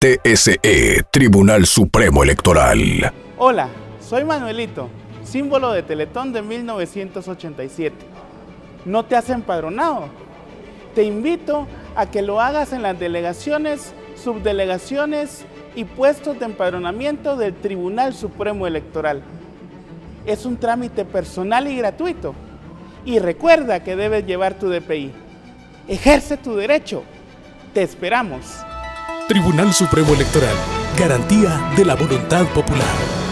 TSE, Tribunal Supremo Electoral. Hola, soy Manuelito, símbolo de Teletón de 1987. ¿No te has empadronado? Te invito a que lo hagas en las delegaciones, subdelegaciones y puestos de empadronamiento del Tribunal Supremo Electoral. Es un trámite personal y gratuito. Y recuerda que debes llevar tu DPI. Ejerce tu derecho. Te esperamos. Tribunal Supremo Electoral. Garantía de la voluntad popular.